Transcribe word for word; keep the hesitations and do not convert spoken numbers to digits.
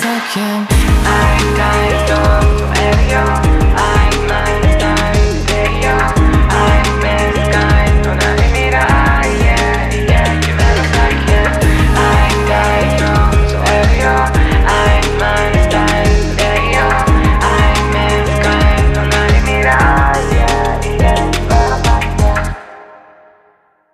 second会いたいと思えるよ